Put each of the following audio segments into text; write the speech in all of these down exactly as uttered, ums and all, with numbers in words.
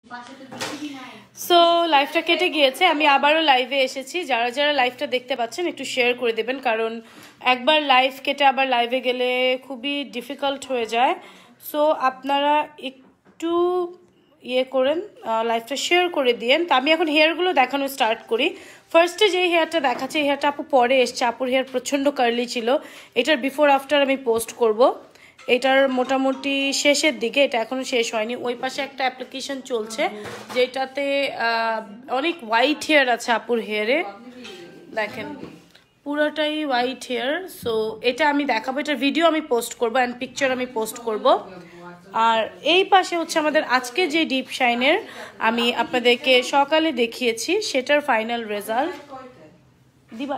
So লাইভটা কেটে গিয়েছে, আমি আবারও লাইভে এসেছি। যারা যারা লাইভটা দেখতে পাচ্ছেন একটু শেয়ার করে দেবেন, কারণ একবার লাইভ কেটে আবার লাইভে গেলে খুবই ডিফিকাল্ট হয়ে যায়। সো আপনারা একটু ইয়ে করেন, লাইভটা শেয়ার করে দিয়েন। তো আমি এখন হেয়ারগুলো দেখানো স্টার্ট করি। ফার্স্টে যে হেয়ারটা দেখাচ্ছে, এই হেয়ারটা আপু পরে এসছে। আপুর হেয়ার প্রচণ্ড কার্লি ছিল। এটার বিফোর আফটার আমি পোস্ট করব। এটার মোটামুটি শেষের দিকে, এটা এখনো শেষ হয়নি। ওই পাশে একটা অ্যাপ্লিকেশন চলছে যেটাতে অনেক হোয়াইট হেয়ার আছে আপুর হেয়ারে, দেখেন পুরোটাই হোয়াইট হেয়ার। সো এটা আমি দেখাবো, এটার ভিডিও আমি পোস্ট করবো অ্যান্ড পিকচার আমি পোস্ট করব। আর এই পাশে হচ্ছে আমাদের আজকে যে ডিপ শাইনের আমি আপনাদেরকে সকালে দেখিয়েছি, সেটার ফাইনাল রেজাল্ট দিবা।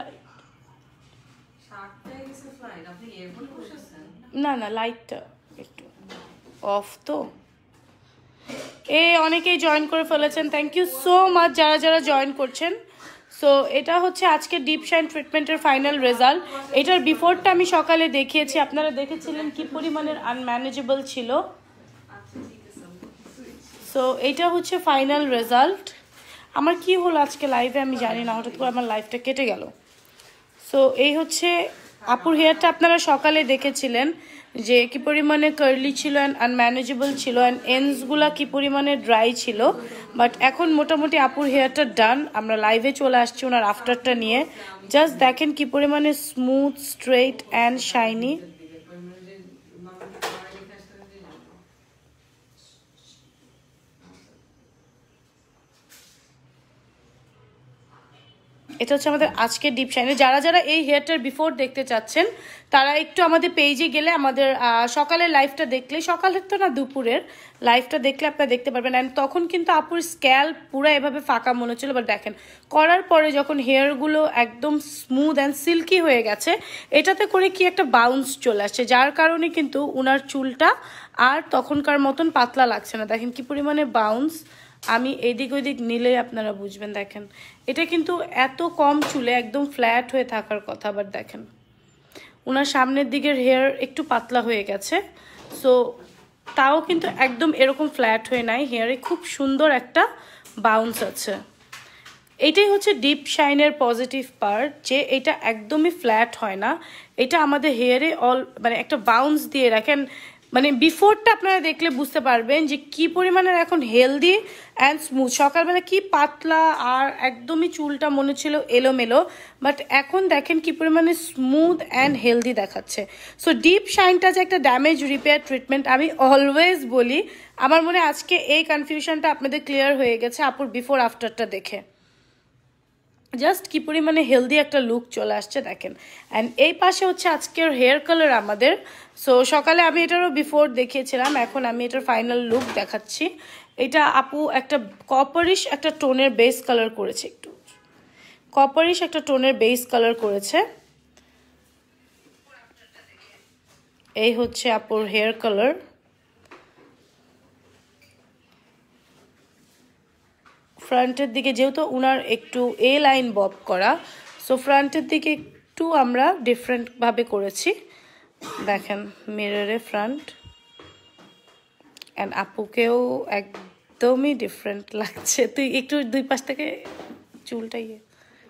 না না, লাইটটা একটু অফ তো। এ অনেকেই জয়েন করে ফেলেছেন, থ্যাংক ইউ সো মাচ যারা যারা জয়েন করছেন। সো এটা হচ্ছে আজকে ডিপ শাইন ট্রিটমেন্টের ফাইনাল রেজাল্ট। এটার বিফোরটা আমি সকালে দেখিয়েছি, আপনারা দেখেছিলেন কি পরিমাণের আনম্যানেজেবল ছিল। সো এটা হচ্ছে ফাইনাল রেজাল্ট। আমার কি হলো আজকে লাইভে আমি জানি না, হঠাৎ করে আমার লাইভটা কেটে গেল। সো এই হচ্ছে আপুর হেয়ারটা, আপনারা সকালে দেখেছিলেন যে কি পরিমাণে কার্লি ছিল অ্যান্ড আনম্যানেজেবল ছিল, অ্যান্ড এন্ডসগুলা কি পরিমাণে ড্রাই ছিল। বাট এখন মোটামুটি আপুর হেয়ারটা ডান। আমরা লাইভে চলে আসছি ওনার আফটারটা নিয়ে। জাস্ট দেখেন কি পরিমাণে স্মুথ, স্ট্রেট অ্যান্ড শাইনি। এটা হচ্ছে আমাদের আজকের ডিপ শাইনে। যারা যারা এই হেয়ারটার বিফোর দেখতে চাচ্ছেন তারা একটু আমাদের পেজে গেলে, আমাদের সকালের লাইভটা দেখলে, সকালের তো না দুপুরের লাইভটা দেখলে আপনারা দেখতে পারবেন। অ্যান্ড তখন কিন্তু আপুর স্ক্যাল্প পুরো এভাবে ফাঁকা মনে হচ্ছিল, বাট দেখেন করার পরে যখন হেয়ারগুলো একদম স্মুথ অ্যান্ড সিল্কি হয়ে গেছে, এটাতে করে কি একটা বাউন্স চলে আসছে, যার কারণে কিন্তু উনার চুলটা আর তখনকার মতন পাতলা লাগছে না। দেখেন কি পরিমাণে বাউন্স, আমি এদিক ওইদিক নিলে আপনারা বুঝবেন। দেখেন এটা কিন্তু এত কম চুলে একদম ফ্ল্যাট হয়ে থাকার কথা, বাট দেখেন ওনার সামনের দিকের হেয়ার একটু পাতলা হয়ে গেছে। সো তাও কিন্তু একদম এরকম ফ্ল্যাট হয়ে নাই, হেয়ারে খুব সুন্দর একটা বাউন্স আছে। এটাই হচ্ছে ডিপ শাইনের পজিটিভ পার্ট, যে এটা একদমই ফ্ল্যাট হয় না। এটা আমাদের হেয়ারে অল মানে একটা বাউন্স দিয়ে রাখেন। মানে বিফোরটা আপনারা দেখলে বুঝতে পারবেন যে কি পরিমাণের এখন হেলদি অ্যান্ড স্মুথ। সকালবেলা কি পাতলা আর একদমই চুলটা মনে ছিল এলোমেলো, বাট এখন দেখেন কি পরিমাণে স্মুথ অ্যান্ড হেলদি দেখাচ্ছে। সো ডিপ শাইনটা যে একটা ড্যামেজ রিপেয়ার ট্রিটমেন্ট, আমি অলওয়েজ বলি। আমার মনে আজকে এই কনফিউশনটা আপনাদের ক্লিয়ার হয়ে গেছে আপুর বিফোর আফটারটা দেখে। জাস্ট কি পরিমাণে হেলদি একটা লুক চলে আসছে দেখেন। অ্যান্ড এই পাশে হচ্ছে আজকের হেয়ার কালার আমাদের। সো সকালে আমি এটারও বিফোর দেখিয়েছিলাম, এখন আমি এটার ফাইনাল লুক দেখাচ্ছি। এটা আপু একটা কপারিশ একটা টোনের বেস কালার করেছে, একটু কপারিশ একটা টোনের বেস কালার করেছে। এই হচ্ছে আপুর হেয়ার কালার। ফ্রন্টের দিকে যেহেতু উনার একটু এ লাইন বব করা, সো ফ্রন্টের দিকে একটু আমরা ডিফারেন্টভাবে করেছি। দেখেন মিররে ফ্রন্ট, অ্যান্ড আপুকেও একদমই ডিফারেন্ট লাগছে। তুই একটু দুই পাশ থেকে চুলটা ইয়ে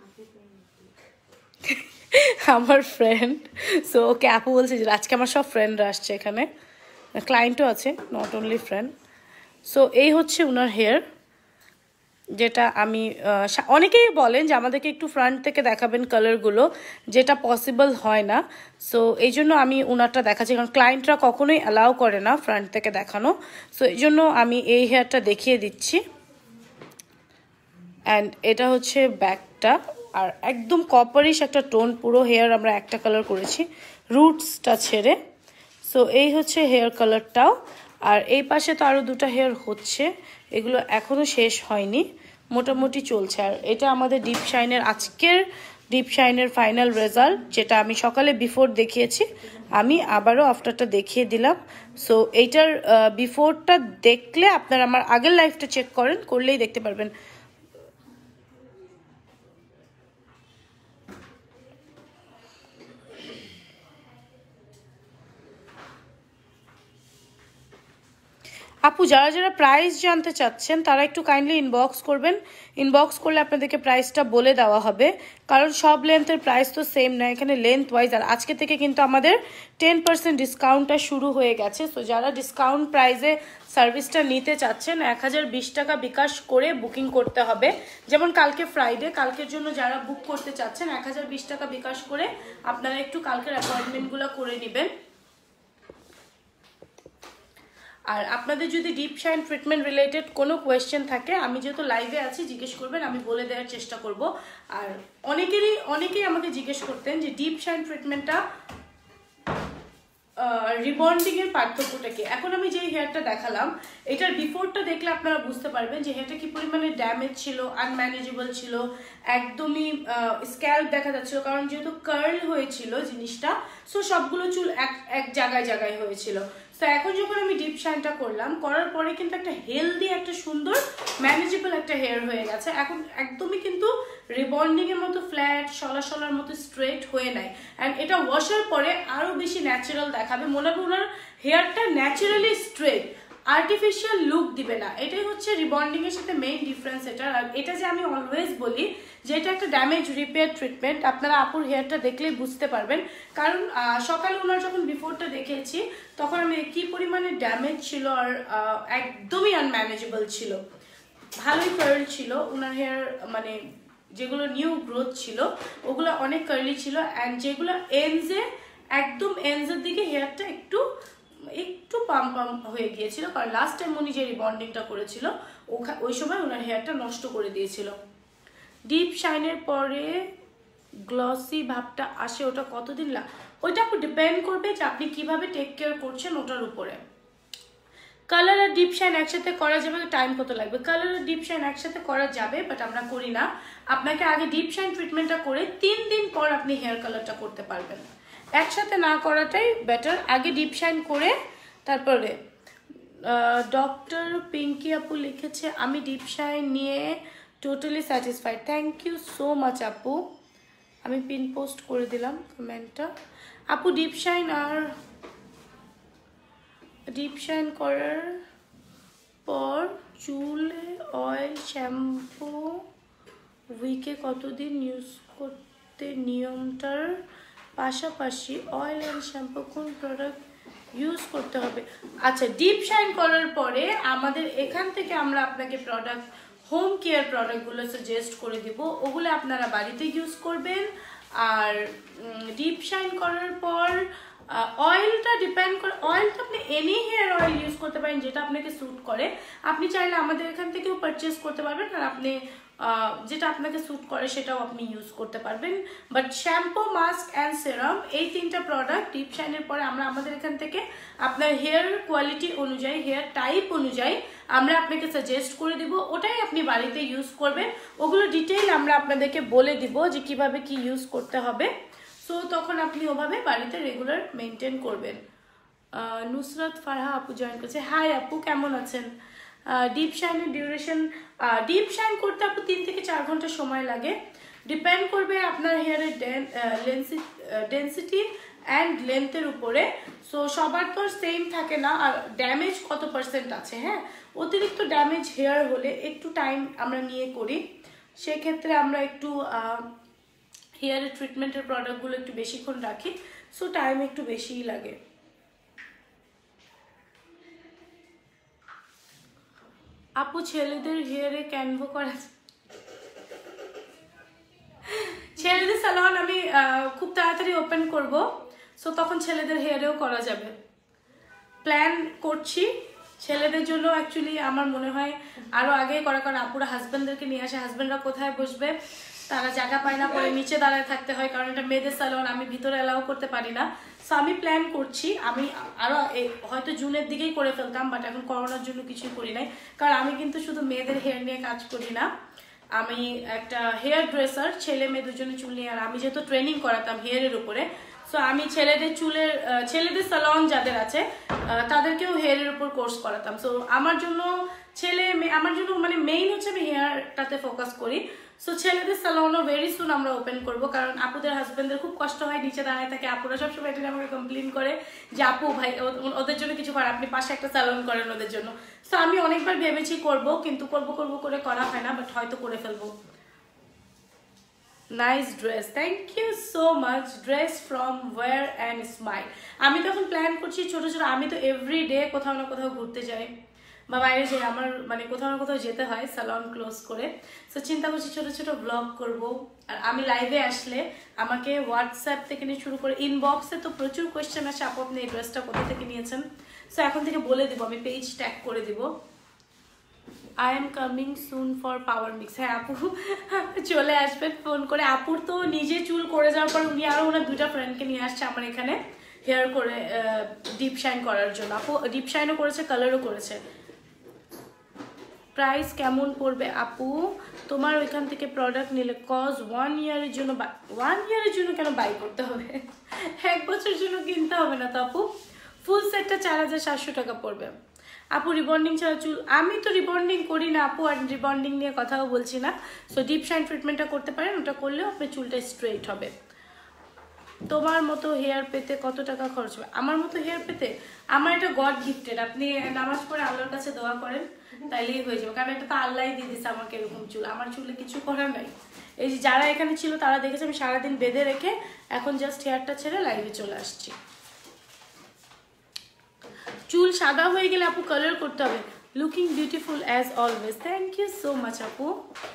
আমার ফ্রেন্ড, সো ওকে আপু বলছে যে আজকে আমার সব ফ্রেন্ডরা আসছে এখানে, ক্লায়েন্টও আছে, নট অনলি ফ্রেন্ড। সো এই হচ্ছে উনার হেয়ার, যেটা আমি অনেকেই বলেন যে আমাদেরকে একটু ফ্রন্ট থেকে দেখাবেন কালারগুলো, যেটা পসিবল হয় না। সো এই জন্য আমি ওনারটা দেখাচ্ছি, কারণ ক্লায়েন্টরা কখনোই অ্যালাউ করে না ফ্রন্ট থেকে দেখানো। সো এই জন্য আমি এই হেয়ারটা দেখিয়ে দিচ্ছি। অ্যান্ড এটা হচ্ছে ব্যাকটা, আর একদম কপারিশ একটা টোন, পুরো হেয়ার আমরা একটা কালার করেছি রুটসটা ছেড়ে। সো এই হচ্ছে হেয়ার কালারটাও। আর এই পাশে তো আরও দুটো হেয়ার হচ্ছে, এগুলো এখনও শেষ হয়নি, মোটামুটি চলছে। আর এটা আমাদের ডিপ শাইনের আজকের ডিপ শাইনের ফাইনাল রেজাল্ট, যেটা আমি সকালে বিফোর দেখিয়েছি, আমি আবারও আফটারটা দেখিয়ে দিলাম। সো এইটার বিফোরটা দেখলে আপনারা আমার আগের লাইফটা চেক করেন, করলেই দেখতে পারবেন। আপু যারা যারা প্রাইস জানতে চাচ্ছেন তারা একটু কাইন্ডলি ইনবক্স করবেন, ইনবক্স করলে আপনাদেরকে প্রাইসটা বলে দেওয়া হবে, কারণ সব লেন্থের প্রাইস তো সেম না, এখানে লেন্থ ওয়াইজ। আর আজকে থেকে কিন্তু আমাদের টেন পার্সেন্ট ডিসকাউন্টটা শুরু হয়ে গেছে। সো যারা ডিসকাউন্ট প্রাইসে সার্ভিসটা নিতে চাচ্ছেন এক হাজার বিশ টাকা বিকাশ করে বুকিং করতে হবে। যেমন কালকে ফ্রাইডে, কালকের জন্য যারা বুক করতে চাচ্ছেন এক হাজার বিশ টাকা বিকাশ করে আপনারা একটু কালকের অ্যাপয়েন্টমেন্টগুলো করে নেবেন। আর আপনাদের যদি ডিপ শাইন ট্রিটমেন্ট রিলেটেড কোনো কোয়েশ্চেন থাকে, আমি যেহেতু লাইভে আছি জিজ্ঞেস করবেন, আমি বলে দেওয়ার চেষ্টা করব। আর অনেকেরই অনেকেই আমাকে জিজ্ঞেস করতেন যে ডিপ শাইন ট্রিটমেন্টটা রিবন্ডিং এর পার্থক্যটা কি। এখন আমি যে হেয়ারটা দেখালাম এটার বিফোরটা দেখলে আপনারা বুঝতে পারবেন যে হেয়ারটা কি পরিমাণে ড্যামেজ ছিল, আনম্যানেজেবল ছিল, একদমই স্ক্যাল্প দেখা যাচ্ছিল, কারণ যেহেতু কার্ল হয়েছিল জিনিসটা, সো সবগুলো চুল এক এক জায়গায় জায়গায় হয়েছিল। তো এখন যখন আমি ডিপ শাইনটা করলাম, করার পরে কিন্তু একটা হেলদি, একটা সুন্দর ম্যানেজেবল একটা হেয়ার হয়ে গেছে। এখন একদমই কিন্তু রিবন্ডিং এর মতো ফ্ল্যাট, সলা সলার মতো স্ট্রেট হয়ে নাই। অ্যান্ড এটা ওয়াশের পরে আরো বেশি ন্যাচারাল দেখাবে, মনে হবে ওনার হেয়ারটা ন্যাচারালি স্ট্রেট, আর্টিফিশিয়াল লুক দিবে না। এটাই হচ্ছে রিবন্ডিং এর সাথে মেইন ডিফারেন্স এটা। আর এটা যে আমি অলওয়েজ বলি যে এটা একটা ড্যামেজ রিপেয়ার ট্রিটমেন্ট, আপনারা আপুর হেয়ারটা দেখলেই বুঝতে পারবেন। কারণ সকালে ওনার যখন বিফোরটা দেখেছি তখন আমি কি পরিমাণে ড্যামেজ ছিল, আর একদমই আনম্যানেজেবল ছিল। ভালোই কার্ল ছিল ওনার হেয়ার, মানে যেগুলো নিউ গ্রোথ ছিল ওগুলো অনেক কার্লি ছিল। অ্যান্ড যেগুলো এন্ডসে, একদম এন্ডসের দিকে হেয়ারটা একটু একটু পাম পাম হয়ে গিয়েছিল, কারণ লাস্ট টাইম উনি যে রিবন্ডিংটা করেছিল ওই সময় ওনার হেয়ারটা নষ্ট করে দিয়েছিল। ডিপ শাইনের পরে গ্লসি ভাবটা আসে, ওটা কতদিন লাগে? ওইটা ডিপেন্ড করবে যে আপনি কিভাবে টেক কেয়ার করছেন ওটার উপরে। কালার আর ডিপ শাইন একসাথে করা যাবে, টাইম কত লাগবে? কালার আর ডিপ শাইন একসাথে করা যাবে, বাট আমরা করি না। আপনাকে আগে ডিপ শাইন ট্রিটমেন্টটা করে তিন দিন পর আপনি হেয়ার কালারটা করতে পারবেন, একসাথে না করাটাই বেটার। আগে ডিপ শাইন করে তারপরে। ডক্টর পিঙ্কি আপু লিখেছে আমি ডিপ শাইন নিয়ে totally satisfied. Thank you so much আপু, আমি পিন পোস্ট করে দিলাম কমেন্টটা। আপু ডিপ শাইন আর ডিপ শাইন করার পর চুলে অয়েল শ্যাম্পু উইকে কতদিন ইউজ করতে, নিয়মটার পাশাপাশি অয়েল অ্যান্ড শ্যাম্পু কোন প্রোডাক্ট ইউজ করতে হবে? আচ্ছা, ডিপ শাইন করার পরে আমাদের এখান থেকে আমরা আপনাকে প্রোডাক্ট, হোম কেয়ার প্রোডাক্টগুলো সাজেস্ট করে দিব, ওগুলো আপনারা বাড়িতে ইউজ করবেন। আর ডিপ শাইন করার পর অয়েলটা ডিপেন্ড করে, অয়েলটা আপনি এনি হেয়ার অয়েল ইউজ করতে পারেন যেটা আপনাকে স্যুট করে। আপনি চাইলে আমাদের এখান থেকেও পারচেস করতে পারবেন, আর আপনি যেটা আপনাকে স্যুট করে সেটাও আপনি ইউজ করতে পারবেন। But shampoo, mask and serum এই তিনটা প্রোডাক্ট ডিপ শাইনের পরে আমরা আমাদের এখান থেকে আপনার হেয়ার কোয়ালিটি অনুযায়ী, হেয়ার টাইপ অনুযায়ী আমরা আপনাকে সাজেস্ট করে দিব, ওটাই আপনি বাড়িতে ইউজ করবেন। ওগুলো ডিটেইল আমরা আপনাদেরকে বলে দিব যে কিভাবে কি ইউজ করতে হবে। সো তখন আপনি ওভাবে বাড়িতে রেগুলার মেনটেন করবেন। নুসরাত ফারহা আপু জয়েন করছে। হাই আপু, কেমন আছেন? ডিপ শাইনের ডিউরেশন, ডিপ শাইন করতে আপু তিন থেকে চার ঘন্টা সময় লাগে, ডিপেন্ড করবে আপনার হেয়ারের ডেন্সিটি অ্যান্ড লেন্থের উপরে। সো সবার তো সেম থাকে না, আর ড্যামেজ কত পার্সেন্ট আছে। হ্যাঁ, অতিরিক্ত ড্যামেজ হেয়ার হলে একটু টাইম আমরা নিয়ে করি, সেক্ষেত্রে আমরা একটু হেয়ারের ট্রিটমেন্টের প্রোডাক্টগুলো একটু বেশিক্ষণ রাখি, সো টাইম একটু বেশিই লাগে। আপু ছেলেদের হেয়ারে ক্যানভো করা, ছেলেদের সালোয়ার আমি খুব তাড়াতাড়ি ওপেন করব, সো তখন ছেলেদের হেয়ারেও করা যাবে। প্ল্যান করছি ছেলেদের জন্য। অ্যাকচুয়ালি আমার মনে হয় আরো আগে করা, কারণ আপুরা হাজব্যান্ডদেরকে নিয়ে আসে, হাজব্যান্ডরা কোথায় বসবে, তারা জায়গা পায় না, পরে নিচে দাঁড়ায় থাকতে হয়, কারণ এটা মেয়েদের সালোয়ার, আমি ভিতরে অ্যালাউ করতে পারি না। সো আমি প্ল্যান করছি, আমি আরো হয়তো জুনের দিকেই করে ফেলতাম, বাট এখন করোনার জন্য কিছুই করি নাই। কারণ আমি কিন্তু শুধু মেয়েদের হেয়ার নিয়ে কাজ করি না, আমি একটা হেয়ার ড্রেসার, ছেলে মেয়ে দুজনে চুল নিয়ে। আর আমি যেহেতু ট্রেনিং করাতাম হেয়ারের উপরে, সো আমি ছেলেদের চুলের, ছেলেদের সালন যাদের আছে তাদেরকেও হেয়ারের উপর কোর্স করাতাম। সো আমার জন্য ছেলে মেয়ে, আমার জন্য মানে মেইন হচ্ছে আমি হেয়ারটাতে ফোকাস করি। সো ছেলেদের স্যালনও ভেরি সুন আমরা ওপেন করব, কারণ আপুদের হাজবেন্ডদের খুব কষ্ট হয়, নিচে দাঁড়ায় থাকে। আপুরা সবসময় এটা আমাকে কমপ্লেন করে যে আপু ভাই ওদের জন্য কিছু করে, আপনি পাশে একটা স্যালন করেন ওদের জন্য। সো আমি অনেকবার ভেবেছি করব, কিন্তু করব করব করে করা হয় না, বাট হয়তো করে ফেলবো। Nice dress, thank you so much. Dress from wear and smile. আমি তখন প্ল্যান করছি ছোটো ছোটো, আমি তো এভরি ডে কোথাও না কোথাও ঘুরতে যাই বা বাইরে যাই, আমার মানে কোথাও না কোথাও যেতে হয় স্যালন ক্লোজ করে। সো চিন্তা করছি ছোটো ছোটো ব্লগ করব। আর আমি লাইভে আসলে আমাকে হোয়াটসঅ্যাপ থেকে নিয়ে শুরু করে ইনবক্সে তো প্রচুর কোয়েশ্চেন আসে, আপু আপনি এই ড্রেসটা কোথা থেকে নিয়েছেন। সো এখন থেকে বলে দিব, আমি পেজ ট্যাগ করে দিব I am coming soon for power mix. হ্যাঁ আপু চলে আসবেন ফোন করে। আপুর তো নিজে চুল করে যাওয়ার পর উনি আরও ওনার দুটা ফ্রেন্ডকে নিয়ে আসছে আমার এখানে হেয়ার করে ডিপ শাইন করার জন্য। আপু ডিপ শাইনও করেছে, কালারও করেছে। প্রাইস কেমন পড়বে আপু তোমার ওইখান থেকে প্রোডাক্ট নিলে? কজ ওয়ান ইয়ারের জন্য ওয়ান ইয়ারের জন্য কেন বাই করতে হবে? এক বছরের জন্য কিনতে হবে না তো আপু। ফুল সেটটা চার হাজার সাতশো টাকা পড়বে। আপু রিবন্ডিং ছাড়া চুল? আমি তো রিবন্ডিং করি না আপু, আর রিবন্ডিং নিয়ে কথাও বলছি না। সো ডিপ শাইন ট্রিটমেন্টটা করতে পারেন, ওটা করলেও আপনার চুলটা স্ট্রেইট হবে। তোমার মতো হেয়ার পেতে কত টাকা খরচ হবে? আমার মতো হেয়ার পেতে আমার এটা গড গিফটেড। আপনি নামাজ পড়ে আল্লাহর কাছে দোয়া করেন, তাইলেই হয়ে যাবে, কারণ এটা তো আল্লাহই দিয়ে দিচ্ছে আমাকে এরকম চুল। আমার চুলে কিছু করার নাই। এই যে যারা এখানে ছিল তারা দেখেছে আমি সারাদিন বেঁধে রেখে এখন জাস্ট হেয়ারটা ছেড়ে লাইভে চলে আসছি। চুল সাদা হয়ে গেলে আপু কালার করতে হবে। Looking beautiful as always, thank you so much আপু।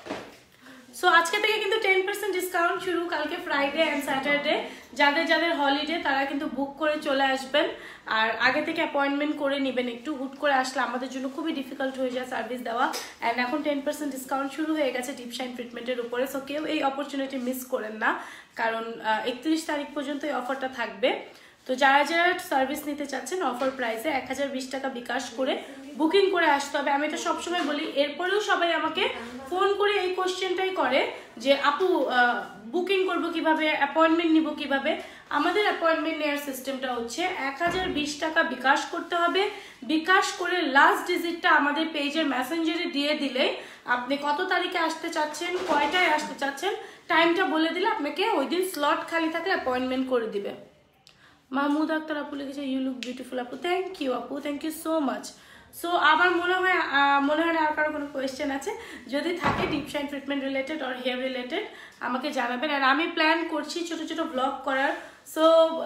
সো আজকে থেকে কিন্তু টেন পার্সেন্ট ডিসকাউন্ট শুরু, কালকে ফ্রাইডে অ্যান্ড স্যাটারডে। যাদের যাদের হলিডে তারা কিন্তু বুক করে চলে আসবেন, আর আগে থেকে অ্যাপয়েন্টমেন্ট করে নেবেন। একটু হুট করে আসলে আমাদের জন্য খুবই ডিফিকাল্ট হয়ে যায় সার্ভিস দেওয়া। অ্যান্ড এখন টেন পার্সেন্ট ডিসকাউন্ট শুরু হয়ে গেছে ডিপ শাইন ট্রিটমেন্টের উপরে। সো কেউ এই অপরচুনিটি মিস করেন না, কারণ একত্রিশ তারিখ পর্যন্ত এই অফারটা থাকবে। তো যারা যারা সার্ভিস নিতে চাচ্ছেন অফার প্রাইসে এক হাজার বিশ টাকা বিকাশ করে বুকিং করে আসতে হবে। আমি এটা সবসময় বলি, এরপরেও সবাই আমাকে ফোন করে এই কোশ্চেনটাই করে যে আপু বুকিং করবো কিভাবে, অ্যাপয়েন্টমেন্ট নিব কিভাবে। আমাদের অ্যাপয়েন্টমেন্ট নেওয়ার সিস্টেমটা হচ্ছে এক হাজার বিশ টাকা বিকাশ করতে হবে। বিকাশ করে লাস্ট ডিজিটটা আমাদের পেজের মেসেঞ্জারে দিয়ে দিলেই আপনি কত তারিখে আসতে চাচ্ছেন, কয়টায় আসতে চাচ্ছেন, টাইমটা বলে দিলে আপনাকে ওই দিন স্লট খালি থাকলে অ্যাপয়েন্টমেন্ট করে দিবে। মাহমুদ আক্তার আপু লিখেছে ইউ লুক বিউটিফুল আপু, থ্যাংক ইউ আপু, thank you so much. So আমার মনে হয় মনে হয় না আর কারো কোনো কোয়েশ্চেন আছে। যদি থাকে ডিপ শাইন ট্রিটমেন্ট রিলেটেড আর হেয়ার রিলেটেড আমাকে জানাবেন। আর আমি প্ল্যান করছি ছোটো ছোটো ব্লগ করার। সো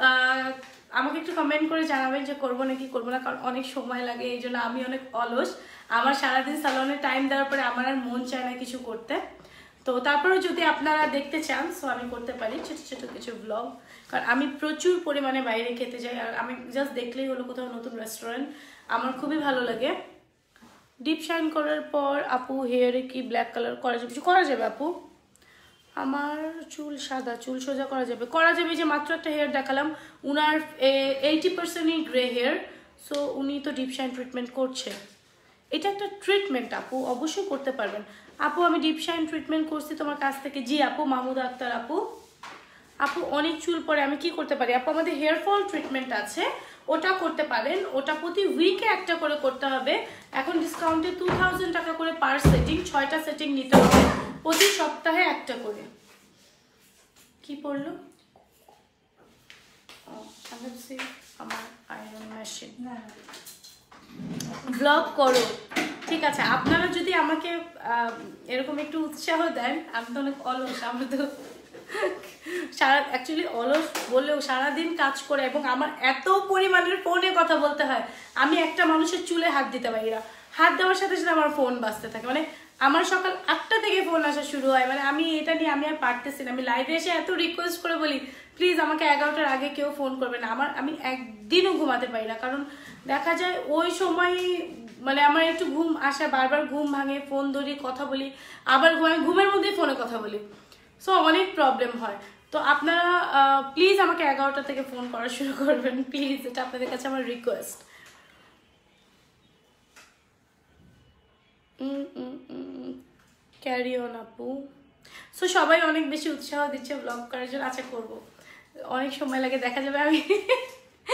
আমাকে একটু কমেন্ট করে জানাবেন যে করবো নাকি করবো না, কারণ অনেক সময় লাগে, এই জন্য আমি অনেক অলস। আমার সারাদিন স্যালনে টাইম দেওয়ার পরে আমার আর মন চায় না কিছু করতে। তো তারপরেও যদি আপনারা দেখতে চান সো আমি করতে পারি ছোটো ছোটো কিছু ব্লগ, কারণ আমি প্রচুর পরিমাণে বাইরে খেতে যাই। আর আমি জাস্ট দেখলেই হলো কোথাও নতুন রেস্টুরেন্ট, আমার খুবই ভালো লাগে। ডিপ শাইন করার পর আপু হেয়ারে কি ব্ল্যাক কালার করা যাবে? করা যাবে আপু, আমার চুল সাদা, চুল সোজা করা যাবে, করা যাবে। যে মাত্র একটা হেয়ার দেখালাম, উনার এইটি পার্সেন্টই গ্রে হেয়ার। সো উনি তো ডিপ শাইন ট্রিটমেন্ট করছে, এটা একটা ট্রিটমেন্ট আপু, অবশ্যই করতে পারবেন। আপু আমি ডিপ শাইন ট্রিটমেন্ট করছি তোমার কাছ থেকে। জি আপু, মাহমুদ আক্তার আপু। আপু অনেক চুল পরে আমি কি করতে পারি? আপু আমাদের হেয়ার ফল ট্রিটমেন্ট আছে, ওটা করতে পারেন। ওটা প্রতি উইকে একটা করে করতে হবে। এখন ডিসকাউন্টে টু থাউজেন্ড টাকা করে পার সেটিং, ছয়টা সেটিং নিতে হবে, প্রতি সপ্তাহে একটা করে। কি পড়লো? আমার আয়রন মেশিন ব্লগ করো, ঠিক আছে। আপনারা যদি আমাকে এরকম একটু উৎসাহ দেন, আমি তো অনেক অলস, আমি তো সারা অ্যাকচুয়ালি অলস বললেও সারাদিন কাজ করে এবং আমার এত পরিমাণের ফোনে কথা বলতে হয়, আমি একটা মানুষের চুলে হাত দিতে পারি না। হাত দেওয়ার সাথে সাথে আমার ফোন বাজতে থাকে, মানে আমার সকাল আটটা থেকে ফোন আসা শুরু হয়। মানে আমি এটা নিয়ে আমি আর পারতেছি না। আমি লাইভে এসে এত রিকোয়েস্ট করে বলি প্লিজ আমাকে এগারোটার আগে কেউ ফোন করবে না। আমার আমি একদিনও ঘুমাতে পারি না, কারণ দেখা যায় ওই সময় মানে আমার একটু ঘুম আসা, বারবার ঘুম ভাঙে, ফোন ধরি, কথা বলি, আবার ঘুমাই, ঘুমের মধ্যেই ফোনে কথা বলি। সো অনেক প্রবলেম হয়। তো আপনারা প্লিজ আমাকে এগারোটা থেকে ফোন করা শুরু করবেন প্লিজ, এটা আপনাদের কাছে আমার রিকোয়েস্ট। ক্যারি অন আপু। সো সবাই অনেক বেশি উৎসাহ দিচ্ছে ব্লগ করার জন্য। আচ্ছা করবো, অনেক সময় লাগে, দেখা যাবে আমি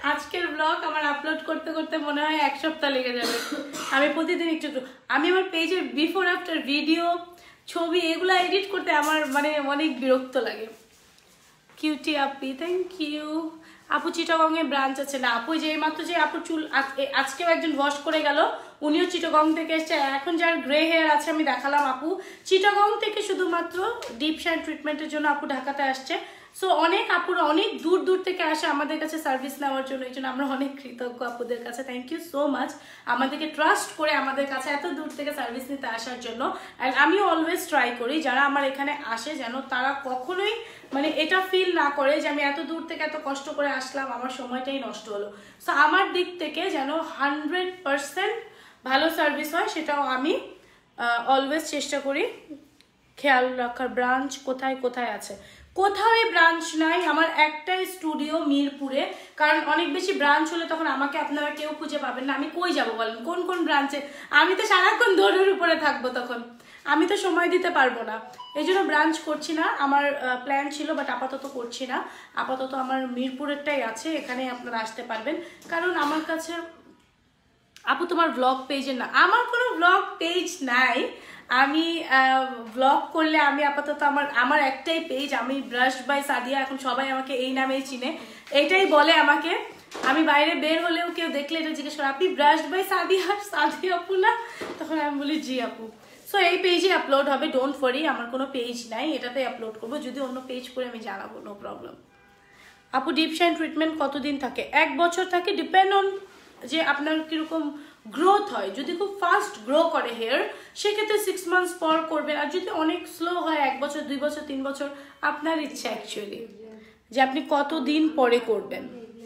আজকের ব্লগ আমার আপলোড করতে করতে মনে হয় এক সপ্তাহ লেগে যাবে। আমি প্রতিদিন একটু একটু আমি আমার পেজের বিফোর আফটার ভিডিও ছবি এগুলো এডিট করতে আমার মানে অনেক বিরক্ত লাগে। Cutie Api, thank you. আপু চিটাগংয়ে ব্রাঞ্চ আছে না? আপু যে মাত্র যে আপু চুল আজকেও একজন ওয়াশ করে গেল, উনিও চিটাগং থেকে এসছে। এখন যার গ্রে হেয়ার আছে আমি দেখালাম, আপু চিটাগং থেকে শুধুমাত্র ডিপ শাইন ট্রিটমেন্টের জন্য আপু ঢাকাতে আসছে। সো অনেক আপুরা অনেক দূর দূর থেকে আসে আমাদের কাছে সার্ভিস নেওয়ার জন্য, এই জন্য আমরা অনেক কৃতজ্ঞ আপুদের কাছে। থ্যাংক ইউ সো মাচ আমাদেরকে ট্রাস্ট করে আমাদের কাছে এত দূর থেকে সার্ভিস নিতে আসার জন্য। অ্যান্ড আমি অলওয়েজ ট্রাই করি যারা আমার এখানে আসে যেন তারা কখনোই মানে এটা ফিল না করে যে আমি এত দূর থেকে এত কষ্ট করে আসলাম, আমার সময়টাই নষ্ট হলো। সো আমার দিক থেকে যেন হান্ড্রেড পারসেন্ট ভালো সার্ভিস হয় সেটাও আমি অলওয়েজ চেষ্টা করি খেয়াল রাখার। ব্রাঞ্চ কোথায় কোথায় আছে? কোথাও ব্রাঞ্চ নাই, আমার একটাই স্টুডিও মিরপুরে। কারণ অনেক বেশি ব্রাঞ্চ হলে তখন আমাকে আপনারা কেউ খুঁজে পাবেন না। আমি কই যাবো বলেন, কোন কোন ব্রাঞ্চে? আমি তো সারাক্ষণ দৌড়ের উপরে থাকবো, তখন আমি তো সময় দিতে পারবো না। এই জন্য ব্রাঞ্চ করছি না, আমার প্ল্যান ছিল বাট আপাতত করছি না। আপাতত আমার মিরপুরেরটাই আছে, এখানে আপনারা আসতে পারবেন। কারণ আমার কাছে আপু তোমার ব্লগ পেজের না, আমার কোনো ব্লগ পেজ নাই। আমি ব্লগ করলে আমি আপাতত আমার আমার একটাই পেজ, আমি ব্রাশ বাই সাদিয়া, এখন সবাই আমাকে এই নামেই চিনে, এইটাই বলে আমাকে। আমি বাইরে বের হলেও কেউ দেখলে এটা জিজ্ঞেস করে আপনি ব্রাশ বাই সাদিয়া সাদিয়া আপু না? তখন আমি বলি জি আপু। সো এই পেজে আপলোড হবে, ডোন্ট ওয়ারি, আমার কোনো পেজ নাই, এটাতে আপলোড করবো। যদি অন্য পেজ করে আমি জানাবো, নো প্রবলেম। আপু ডিপ শাইন ট্রিটমেন্ট কতদিন থাকে? এক বছর থাকে, ডিপেন্ড অন যে আপনার কিরকম গ্রোথ হয়। যদি খুব ফাস্ট গ্রো করে হেয়ার সেক্ষেত্রে সিক্স মান্থস পর করবেন, আর যদি অনেক স্লো হয় এক বছর দুই বছর তিন বছর, আপনার ইচ্ছা অ্যাকচুয়ালি যে আপনি কতদিন পরে করবেন।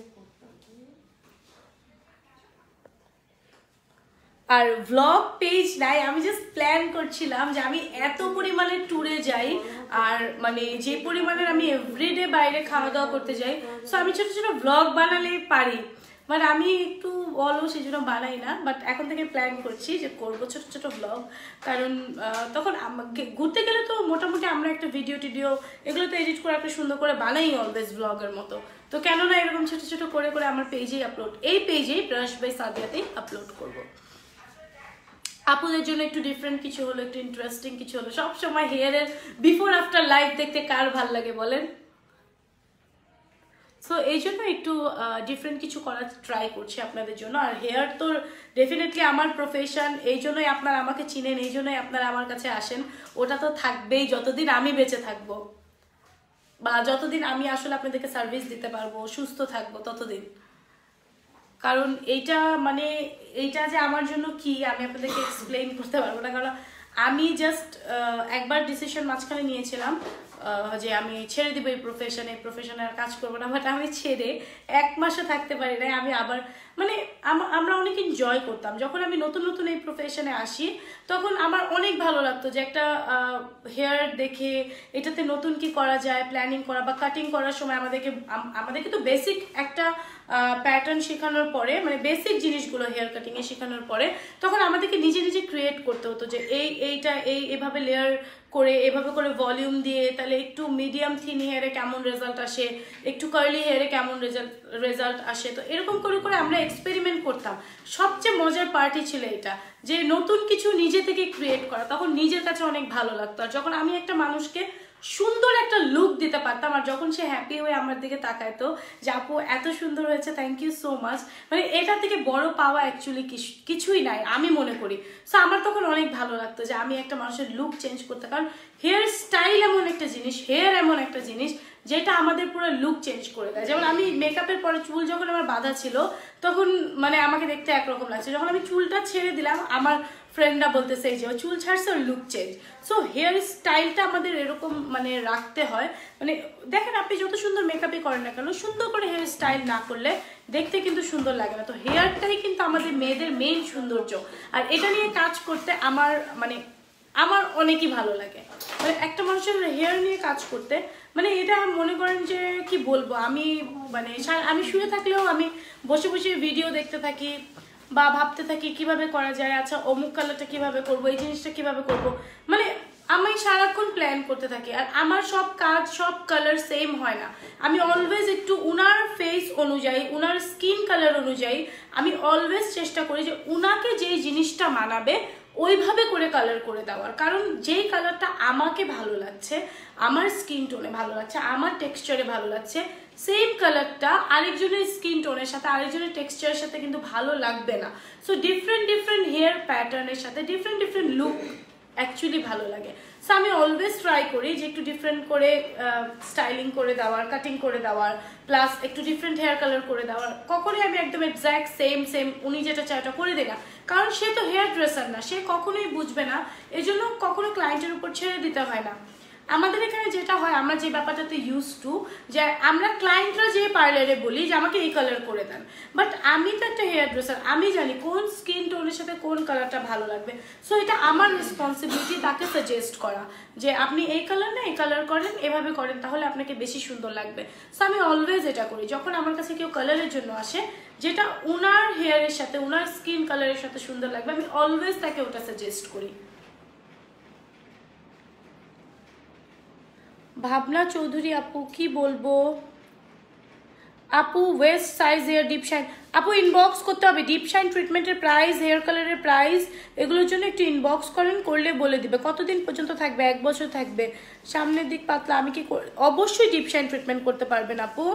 আর ভ্লগ পেজ নাই, আমি জাস্ট প্ল্যান করছিলাম যে আমি এত পরিমাণে ট্যুরে যাই আর মানে যে পরিমাণের আমি এভরিডে বাইরে খাওয়া দাওয়া করতে যাই, সো আমি ছোট ছোট ভ্লগ বানালেই পারি, বাট আমি একটু অলস সেই জন্য বানাই না। বাট এখন থেকে প্ল্যান করছি যে করবো ছোট ছোট ভ্লগ, কারণ তখন ঘুরতে গেলে তো মোটামুটি আমরা একটা ভিডিও টিডিও এগুলো তো এডিট করে একটা সুন্দর করে বানাই অলওয়েজ ভ্লগের মতো। তো কেন না এরকম ছোট ছোট করে করে আমার পেজেই আপলোড, এই পেজেই ব্রাশ বাই সাদিয়াতেই আপলোড করবো। আপুদের জন্য একটু ডিফারেন্ট কিছু হলো, একটু ইন্টারেস্টিং কিছু হলো। সবসময় হেয়ারের বিফোর আফটার লাইফ দেখতে কার ভাল লাগে বলেন? সো এই জন্য একটু ডিফারেন্ট কিছু করার ট্রাই করছি আপনাদের জন্য। আর হেয়ার তো ডেফিনেটলি আমার প্রফেশন, এই জন্যই আপনারা আমাকে চিনেন, এই জন্যই আপনারা আমার কাছে আসেন। ওটা তো থাকবেই যতদিন আমি বেঁচে থাকবো, বা যতদিন আমি আসলে আপনাদেরকে সার্ভিস দিতে পারবো, সুস্থ থাকবো ততদিন। কারণ এইটা মানে এইটা যে আমার জন্য কি আমি আপনাদেরকে এক্সপ্লেইন করতে পারবো না। কারণ আমি জাস্ট একবার ডিসিশন মাঝখানে নিয়েছিলাম যে আমি ছেড়ে দিব এই প্রফেশনে, এই প্রফেশনে আর কাজ করবো না। বাট আমি ছেড়ে এক মাসও থাকতে পারি না। আমি আবার মানে আমরা অনেক এনজয় করতাম যখন আমি নতুন নতুন এই প্রফেশনে আসি, তখন আমার অনেক ভালো লাগতো যে একটা হেয়ার দেখে এটাতে নতুন কি করা যায় প্ল্যানিং করা, বা কাটিং করার সময় আমাদেরকে আমাদেরকে তো বেসিক একটা প্যাটার্ন শেখানোর পরে, মানে বেসিক জিনিসগুলো হেয়ার কাটিংয়ে শেখানোর পরে তখন আমাদেরকে নিজে নিজে ক্রিয়েট করতে হতো যে এই এইটা এই এভাবে লেয়ার করে এভাবে করে ভলিউম দিয়ে তাহলে একটু মিডিয়াম থিন হেয়ারে কেমন রেজাল্ট আসে, একটু কার্লি হেয়ারে কেমন রেজাল্ট রেজাল্ট আসে। তো এরকম করে করে আমরা এক্সপেরিমেন্ট করতাম। সবচেয়ে মজার পার্টি ছিল এটা, যে নতুন কিছু নিজে থেকে ক্রিয়েট করা, তখন নিজের কাছে অনেক ভালো লাগতো। আর যখন আমি একটা মানুষকে সুন্দর একটা লুক দিতে পারতাম, আর যখন সে হ্যাপি হয়ে আমার দিকে তাকাইতো যে আপু এত সুন্দর হয়েছে, থ্যাংক ইউ সো মাচ, মানে এটা থেকে বড় পাওয়া অ্যাকচুয়ালি কিছুই নাই আমি মনে করি। সো আমার তখন অনেক ভালো লাগতো যে আমি একটা মানুষের লুক চেঞ্জ করতে, কারণ হেয়ার স্টাইল এমন একটা জিনিস, হেয়ার এমন একটা জিনিস যেটা আমাদের পুরো লুক চেঞ্জ করে দেয়। যেমন আমি মেকআপের পরে চুল যখন আমার বাঁধা ছিল তখন মানে আমাকে দেখতে একরকম লাগছে, যখন আমি চুলটা ছেড়ে দিলাম আমার ফ্রেন্ডরা বলতেছে এই যে চুল ছাড়ছে ওর লুক চেঞ্জ। সো হেয়ার স্টাইলটা আমাদের এরকম মানে রাখতে হয়। মানে দেখেন আপনি যত সুন্দর মেকআপই করেন না কেন, সুন্দর করে হেয়ার স্টাইল না করলে দেখতে কিন্তু সুন্দর লাগে না। তো হেয়ারটাই কিন্তু আমাদের মেয়েদের মেইন সৌন্দর্য, আর এটা নিয়ে কাজ করতে আমার মানে আমার অনেকই ভালো লাগে। মানে একটা মানুষের হেয়ার নিয়ে কাজ করতে মানে এটা মনে করেন যে কি বলবো, আমি মানে আমি শুয়ে থাকলেও আমি বসে বসে ভিডিও দেখতে থাকি বা ভাবতে থাকি কিভাবে করা যায়, আচ্ছা অমুক কালারটা কিভাবে করবো, এই জিনিসটা কিভাবে করবো, মানে আমি সারাক্ষণ প্ল্যান করতে থাকি, আর আমার সব কাজ সব কালার সেম হয় না। আমি অলওয়েজ একটু উনার ফেস অনুযায়ী, উনার স্কিন কালার অনুযায়ী আমি অলওয়েজ চেষ্টা করি যে উনাকে যেই জিনিসটা মানাবে ওইভাবে করে কালার করে দেওয়ার। কারণ যেই কালারটা আমাকে ভালো লাগছে, আমার স্কিন টোনে ভালো লাগছে, আমার টেক্সচারে ভালো লাগছে, সেম কালারটা আরেকজনের স্কিন টোনের সাথে, আরেকজনের টেক্সচারের সাথে কিন্তু ভালো লাগবে না। সো ডিফারেন্ট ডিফারেন্ট হেয়ার প্যাটার্নের সাথে ডিফারেন্ট ডিফারেন্ট লুক অ্যাকচুয়ালি ভালো লাগে। সো আমি অলওয়েজ ট্রাই করি যে একটু ডিফারেন্ট করে স্টাইলিং করে দেওয়ার, কাটিং করে দেওয়ার, প্লাস একটু ডিফারেন্ট হেয়ার কালার করে দেওয়ার। কখনোই আমি একদম এক্স্যাক্ট সেম সেম উনি যেটা চায় ওটা করে দিই না, কারণ সে তো হেয়ার ড্রেসার না, সে কখনোই বুঝবে না, এই জন্য কখনো ক্লায়েন্টের উপর ছেড়ে দিতে হয় না। আমাদের এখানে যেটা হয়, আমরা যে ব্যাপারটাতে ইউজ টু, যে আমরা ক্লায়েন্টরা যে পার্লারে বলি যে আমাকে এই কালার করে দেন, বাট আমি তো একটা হেয়ার ড্রেসার, আমি জানি কোন স্কিন টোনের সাথে কোন কালারটা ভালো লাগবে। সো এটা আমার রেসপন্সিবিলিটি তাকে সাজেস্ট করা যে আপনি এই কালার না এই কালার করেন, এভাবে করেন, তাহলে আপনাকে বেশি সুন্দর লাগবে। সো আমি অলওয়েজ এটা করি, যখন আমার কাছে কেউ কালারের জন্য আসে যেটা উনার হেয়ারের সাথে, উনার স্কিন কালারের সাথে সুন্দর লাগবে, আমি অলওয়েজ তাকে ওটা সাজেস্ট করি। ভাবনা চৌধুরী আপু, কি বলবো আপু? Waist size hair deep shine, আপু ইনবক্স করতে হবে। ডিপ শাইন ট্রিটমেন্টের প্রাইস, হেয়ার কালারের প্রাইস, এগুলোর জন্য একটু ইনবক্স করেন, করলে বলে দিবে কতদিন পর্যন্ত থাকবে, এক বছর থাকবে, সামনের দিক পাতলা। আমি কি অবশ্যই ডিপ শাইন ট্রিটমেন্ট করতে পারবেন আপু,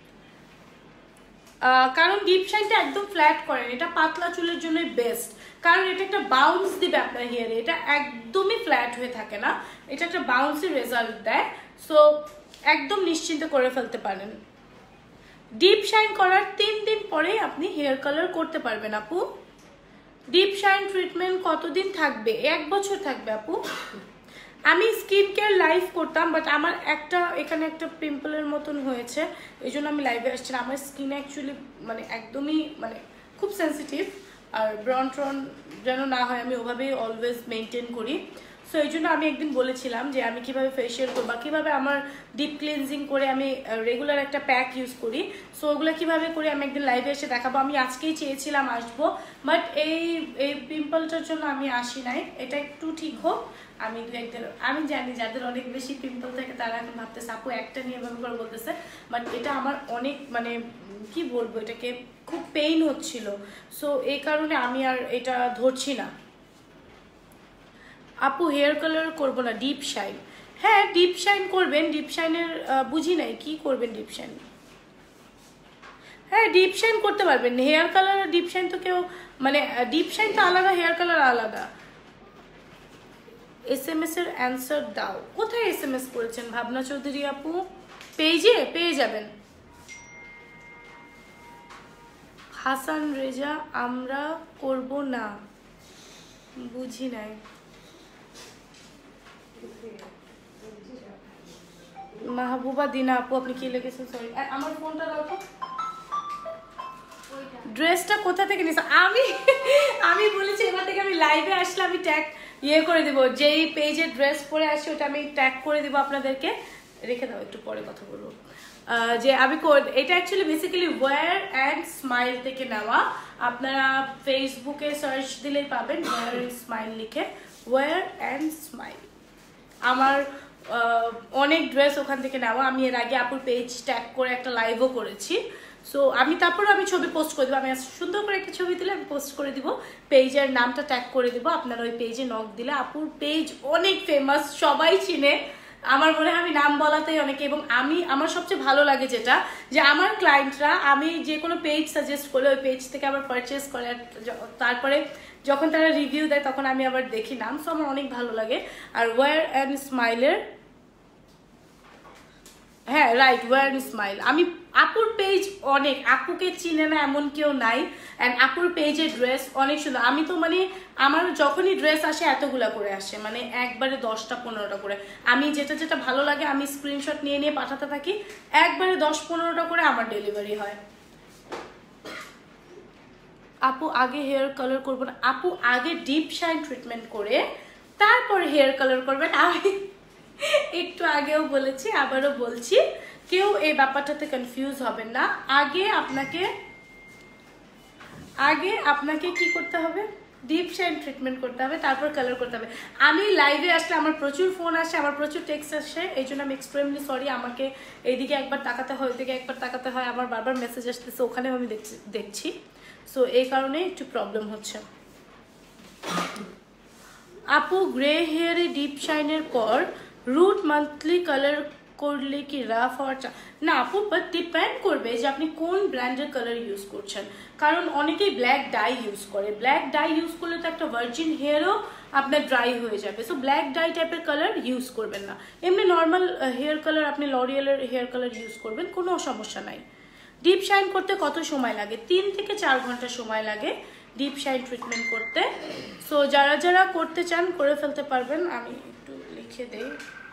কারণ ডিপ শাইনটা একদম ফ্ল্যাট করেন, এটা পাতলা চুলের জন্যই বেস্ট, কারণ এটা একটা বাউন্স দিবে আপনার হেয়ারে, এটা একদমই ফ্ল্যাট হয়ে থাকে না, এটা একটা বাউন্সি রেজাল্ট দেয়। সো একদম নিশ্চিন্ত করে ফেলতে পারেন। ডিপ শাইন করার তিন দিন পরেই আপনি হেয়ার কালার করতে পারবেন আপু। ডিপ শাইন ট্রিটমেন্ট কতদিন থাকবে? এক বছর থাকবে আপু। আমি স্কিন কেয়ার লাইভ করতাম, বাট আমার একটা এখানে একটা পিম্পলের মতন হয়েছে, এই জন্য আমি লাইভে আসছি না। আমার স্কিন অ্যাকচুয়ালি মানে একদমই মানে খুব সেন্সিটিভ, আর ব্রন ট্রন যেন না হয় আমি ওভাবেই অলওয়েজ মেনটেন করি। সো এই জন্য আমি একদিন বলেছিলাম যে আমি কিভাবে ফেশিয়াল করবো, কীভাবে আমার ডিপ ক্লিনজিং করে আমি রেগুলার একটা প্যাক ইউজ করি, সো ওগুলো কীভাবে করে আমি একদিন লাইভে এসে দেখাবো। আমি আজকেই চেয়েছিলাম আসবো, বাট এই এই পিম্পলটার জন্য আমি আসি নাই। এটা একটু ঠিক হোক, আমি দু একদিন, আমি জানি যাদের অনেক বেশি পিম্পল থাকে তারা এখন ভাবতেছে আপু একটা নিয়ে এভাবে করে বলতেছে, বাট এটা আমার অনেক মানে কি বলবো, এটাকে খুব পেইন হচ্ছিল, সো এই কারণে আমি আর এটা ধরছি না। আপু হেয়ার কালার করবো না, ডিপ শাইন। হ্যাঁ ডিপ শাইন করবেন, ডিপ শাইনের বুঝি নাই কি করবেন ডিপ শাইন। হ্যাঁ ডিপ শাইন করতে পারবেন, হেয়ার কালার আর ডিপ শাইন তো কেউ মানে ডিপ শাইন তো আলাদা, হেয়ার কালার আলাদা। এস এম এস এর অ্যান্সার দাও। কোথায় এস এম এস করেছেন ভাবনা চৌধুরী আপু? পেজে পেয়ে যাবেন। হাসান রেজা, আমরা করব না, বুঝি নাই। মাহবুবা দিনা আপু, আপনি কি লিখেছেন? সরি, আমার ফোনটা দাও তো। ড্রেসটা কোথা থেকে নিয়েছে? আমি আমি বলেছি এবার থেকে আমি লাইভে আসলে আমি ট্যাগ ইয়ে করে দেবো, যেই পেজে ড্রেস পরে আসি ওটা আমি ট্যাগ করে দেবো আপনাদেরকে। রেখে দাও, একটু পরে কথা বলবো। যে আমি এটা actually basically wear and smile থেকে নেওয়া। আপনারা ফেসবুকে সার্চ দিলেই পাবেন ওয়্যার অ্যান্ড স্মাইল লিখে, ওয়্যার অ্যান্ড স্মাইল। আমার অনেক ড্রেস ওখান থেকে নেওয়া। আমি এর আগে আপুর পেজ ট্যাগ করে একটা লাইভও করেছি, সো আমি তারপরে আমি ছবি পোস্ট করে দেবো। আমি সুন্দর করে একটা ছবি দিলে আমি পোস্ট করে দিব, পেজের নামটা ট্যাগ করে দিব। আপনারা ওই পেজে নক দিলে, আপুর পেজ অনেক ফেমাস, সবাই চিনে। আমার মনে হয় আমি নাম বলাতেই অনেকে, এবং আমি আমার সবচেয়ে ভালো লাগে যেটা, যে আমার ক্লায়েন্টরা আমি যে কোনো পেজ সাজেস্ট করলে ওই পেজ থেকে আবার পারচেস করে, তারপরে যখন তারা রিভিউ দেয় তখন আমি আবার দেখি নাম, সো আমার অনেক ভালো লাগে। আর ওয়্যার অ্যান্ড স্মাইলের, হ্যাঁ রাইট, ওয়্যার অ্যান্ড স্মাইল। আমি আপুর পেজ অনেক, আপুকে চিনে না এমন কেউ নাই, অ্যান্ড আপুর পেজের ড্রেস অনেক সুন্দর। আমি তো মানে আমার যখনই ড্রেস আসে এতগুলা করে আসে, মানে একবারে দশটা পনেরোটা করে। আমি যেটা যেটা ভালো লাগে আমি স্ক্রিনশট নিয়ে নিয়ে পাঠাতে থাকি, একবারে দশ পনেরোটা করে আমার ডেলিভারি হয়। আপু আগে হেয়ার কালার করবো না, আপু আগে ডিপ শাইন ট্রিটমেন্ট করে তারপর হেয়ার কালার করবেন। আমি একটু আগেও বলেছি, আবারও বলছি, কেউ এই ব্যাপারটাতে কনফিউজ হবেন না। আগে আপনাকে আগে আপনাকে কি করতে হবে, ডিপ শাইন ট্রিটমেন্ট করতে হবে, তারপর কালার করতে হবে। আমি লাইভে আসলে আমার প্রচুর ফোন আসে, আমার প্রচুর টেক্সট আসে, এই জন্য আমি এক্সট্রিমলি সরি। আমাকে এইদিকে একবার তাকাতে হয়, ওইদিকে একবার তাকাতে হয়, আমার বারবার মেসেজ আসতেছে, ওখানেও আমি দেখছি দেখছি সো এই কারণে একটু প্রবলেম হচ্ছে। আপু গ্রে হেয়ারে ডিপ শাইনের পর রুট মান্থলি কালার করলে কি রাফ হওয়ার চা না আপু, বাট ডিপেন্ড করবে যে আপনি কোন ব্র্যান্ডের কালার ইউজ করছেন। কারণ অনেকেই ব্ল্যাক ডাই ইউজ করে, ব্ল্যাক ডাই ইউজ করলে তো একটা ভার্জিন হেয়ারও আপনার ড্রাই হয়ে যাবে। সো ব্ল্যাক ডাই টাইপের কালার ইউজ করবেন না, এমনি নর্মাল হেয়ার কালার আপনি লরিয়েলের হেয়ার কালার ইউজ করবেন, কোনো সমস্যা নাই। ডিপ শাইন করতে কত সময় লাগে? তিন থেকে চার ঘন্টা সময় লাগে ডিপ শাইন ট্রিটমেন্ট করতে। সো যারা যারা করতে চান করে ফেলতে পারবেন। আমি একটু লিখে দেই।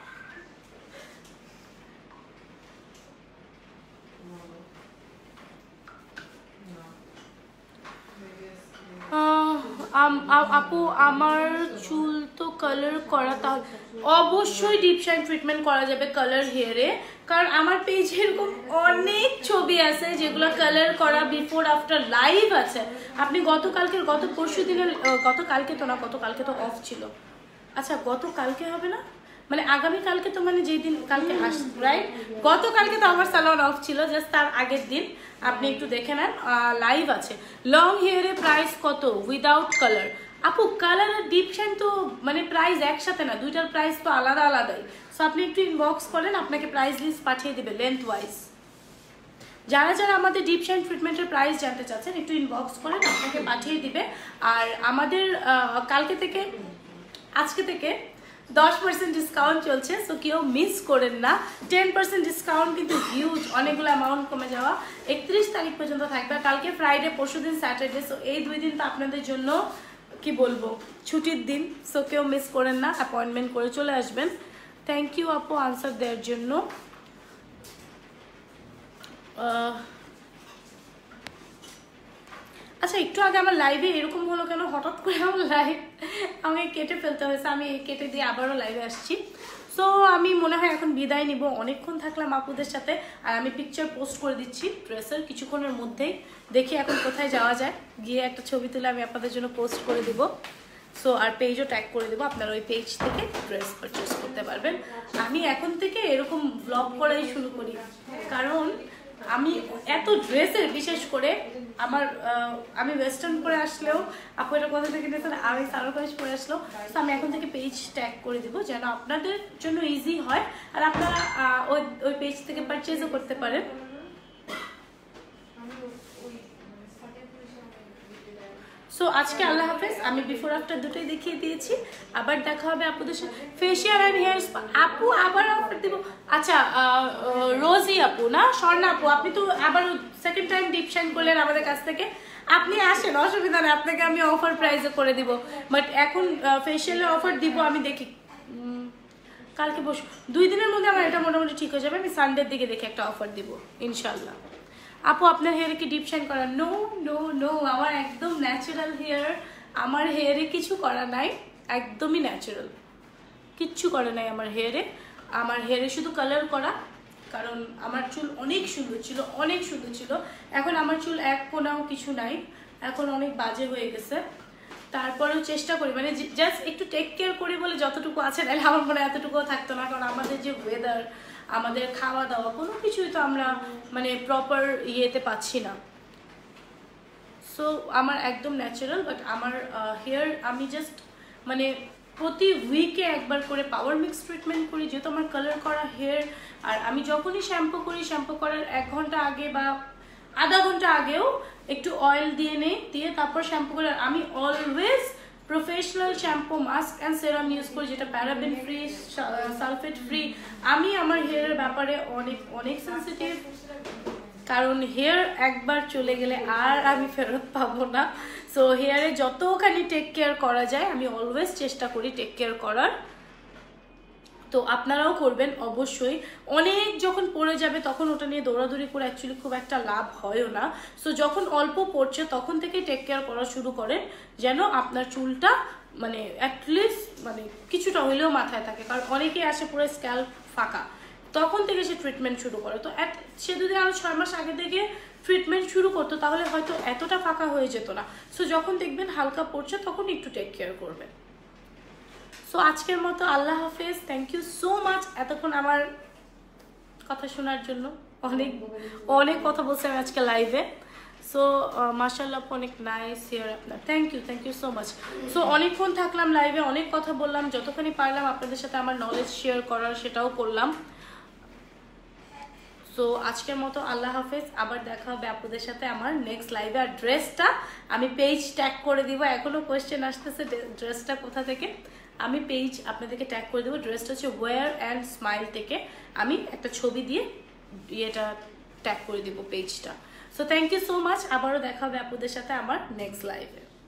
আপু আমার চুল তো কালার করা, তাহলে অবশ্যই ডিপ শাইন ট্রিটমেন্ট করা যাবে কালার হেয়ারে। কারণ আমার পেজে এরকম অনেক ছবি আছে যেগুলো কালার করা, বিফোর আফটার লাইভ আছে। আপনি গতকালকের গত পরশু দিনের, গতকালকে তো না, গতকালকে তো অফ ছিল। আচ্ছা গতকালকে হবে না, মানে আগামীকালকে তো, মানে যেই দিন কালকে আস রাইট, গতকালকে তো আমার সালোয়ার অফ ছিল, জাস্ট তার আগের দিন আপনি একটু দেখে নেন, লাইভ আছে। লং হেয়ারে প্রাইস কত উইদাউট কালার? আপু কালার আর ডিপ শাইন তো মানে প্রাইস একসাথে না, দুইটার প্রাইস তো আলাদা আলাদাই। সো আপনি একটু ইনবক্স করেন, আপনাকে প্রাইস লিস্ট পাঠিয়ে দেবে লেন্থ ওয়াইজ। যারা যারা আমাদের ডিপ শাইন ট্রিটমেন্টের প্রাইস জানতে চাচ্ছেন একটু ইনবক্স করেন, আপনাকে পাঠিয়ে দিবে। আর আমাদের কালকে থেকে, আজকে থেকে দশ পার্সেন্ট ডিসকাউন্ট চলছে, সো কেউ মিস করেন না। টেন পার্সেন্ট ডিসকাউন্ট কিন্তু হিউজ, অনেকগুলো অ্যামাউন্ট কমে যাওয়া। একত্রিশ তারিখ পর্যন্ত থাকবে, কালকে ফ্রাইডে, পরশু দিন স্যাটারডে। সো এই দুই দিন তো আপনাদের জন্য কি বলবো ছুটির দিন, সো কেউ মিস করেন না, অ্যাপয়েন্টমেন্ট করে চলে আসবেন। থ্যাংক ইউ আপু আনসার দেওয়ার জন্য। আচ্ছা একটু আগে আমার লাইভে এরকম হলো কেন, হঠাৎ করে আমার লাইভ আমাকে কেটে ফেলতে হয়েছে, আমি কেটে দিয়ে আবারও লাইভে আসছি। সো আমি মনে হয় এখন বিদায় নিব, অনেকক্ষণ থাকলাম আপুদের সাথে। আর আমি পিকচার পোস্ট করে দিচ্ছি ড্রেসের কিছুক্ষণের মধ্যেই, দেখি এখন কোথায় যাওয়া যায়, গিয়ে একটা ছবি তুলে আমি আপনাদের জন্য পোস্ট করে দিব। সো আর পেজও ট্যাগ করে দেবো, আপনারা ওই পেজ থেকে ড্রেস পারচেস করতে পারবেন। আমি এখন থেকে এরকম ব্লগ করাই শুরু করি, কারণ আমি এত ড্রেসের, বিশেষ করে আমার আমি ওয়েস্টার্ন পরে আসলেও আপু এটা কোথা থেকে নিয়েছেন, আমি সালোয়ার পরে আসলেও, তো আমি এখন থেকে পেজ ট্যাগ করে দিব যেন আপনাদের জন্য ইজি হয় আর আপনারা ওই ওই পেজ থেকে পারচেজও করতে পারেন। সো আজকে আল্লাহ হাফেজ। আমি বিফোর আফটার দুটোই দেখিয়ে দিয়েছি, আবার দেখা হবে আপুদের সাথে। ফেশিয়াল অ্যান্ড হেয়ার স্পা আপু আবার অফার দেবো। আচ্ছা রোজি আপু না, স্বর্ণা আপু, আপনি তো আবার সেকেন্ড টাইম ডিপ শাইন করলেন আমাদের কাছ থেকে, আপনি আসেন, অসুবিধা নেই, আপনাকে আমি অফার প্রাইসে করে দিব। বাট এখন ফেশিয়ালের অফার দিব, আমি দেখি কালকে বসু, দুই দিনের মধ্যে আমার এটা মোটামুটি ঠিক হয়ে যাবে। আমি সানডের দিকে দেখে একটা অফার দিব ইনশাল্লাহ। আপু আপনার হেয়ারে কি ডিপ শাইন করা? নো নো নো, আমার একদম ন্যাচারাল হেয়ার, আমার হেয়ারে কিছু করা নাই, একদমই ন্যাচারাল, কিচ্ছু করা নাই আমার হেয়ারে। আমার হেয়ারে শুধু কালার করা, কারণ আমার চুল অনেক সুন্দর ছিল, অনেক সুন্দর ছিল। এখন আমার চুল এক কোনাও কিছু নাই, এখন অনেক বাজে হয়ে গেছে। তারপরেও চেষ্টা করি, মানে জাস্ট একটু টেক কেয়ার করি বলে যতটুকু আছে, নাহলে আমার মনে এতটুকুও থাকতো না। কারণ আমাদের যে ওয়েদার, আমাদের খাওয়া দাওয়া, কোনো কিছুই তো আমরা মানে প্রপার ইয়েতে পাচ্ছি না। সো আমার একদম ন্যাচারাল, বাট আমার হেয়ার আমি জাস্ট মানে প্রতি উইকে একবার করে পাওয়ার মিক্স ট্রিটমেন্ট করি, যেহেতু আমার কালার করা হেয়ার। আর আমি যখনই শ্যাম্পু করি, শ্যাম্পু করার এক ঘন্টা আগে বা আধা ঘন্টা আগেও একটু অয়েল দিয়ে নেই, দিয়ে তারপর শ্যাম্পু করে। আমি always professional shampoo, mask and serum use করি, যেটা প্যারাবেন ফ্রি, সালফেট ফ্রি। আমি আমার হেয়ারের ব্যাপারে অনেক অনেক সেন্সিটিভ, কারণ হেয়ার একবার চলে গেলে আর আমি ফেরত পাবো না। সো হেয়ারে যতখানি টেক কেয়ার করা যায় আমি অলওয়েজ চেষ্টা করি টেক কেয়ার করার। তো আপনারাও করবেন অবশ্যই। অনেক যখন পড়ে যাবে তখন ওটা নিয়ে দৌড়াদৌড়ি করে অ্যাকচুয়ালি খুব একটা লাভ হয়ও না। সো যখন অল্প পড়ছে তখন থেকে টেক কেয়ার করা শুরু করেন, যেন আপনার চুলটা মানে অ্যাটলিস্ট মানে কিছুটা হইলেও মাথায় থাকে। কারণ অনেকেই আসে পুরো স্ক্যাল্প ফাঁকা, তখন থেকে সে ট্রিটমেন্ট শুরু করে। তো সে যদি আরও ছয় মাস আগে থেকে ট্রিটমেন্ট শুরু করতো তাহলে হয়তো এতটা ফাঁকা হয়ে যেত না। সো যখন দেখবেন হালকা পড়ছে তখন একটু টেক কেয়ার করবেন। সো আজকের মতো আল্লাহ হাফেজ, থ্যাংক ইউ সো মাচ এতক্ষণ আমার কথা শোনার জন্য। অনেক অনেক কথা বলছি আমি আজকে লাইভে। সো মাশাআল্লাহ অনেক নাইস হিয়ার আপনার, thank you thank you so much. So অনেকক্ষণ থাকলাম লাইভে, অনেক কথা বললাম, যতখানি পারলাম আপনাদের সাথে আমার নলেজ শেয়ার করার সেটাও করলাম। সো আজকের মতো আল্লাহ হাফেজ, আবার দেখা হবে আপনাদের সাথে আমার নেক্সট লাইভে। আর ড্রেসটা আমি পেজ ট্যাগ করে দিব, এখনো কোয়েশ্চেন আসতেছে ড্রেসটা কোথা থেকে, আমি পেজ আপনাদেরকে ট্যাগ করে দেবো। ড্রেসটা হচ্ছে ওয়্যার অ্যান্ড স্মাইল থেকে, আমি একটা ছবি দিয়ে ইয়েটা ট্যাগ করে দিব পেজটা। So thank you so much, আবারও দেখা হবে আপনাদের সাথে আমার নেক্সট লাইভে।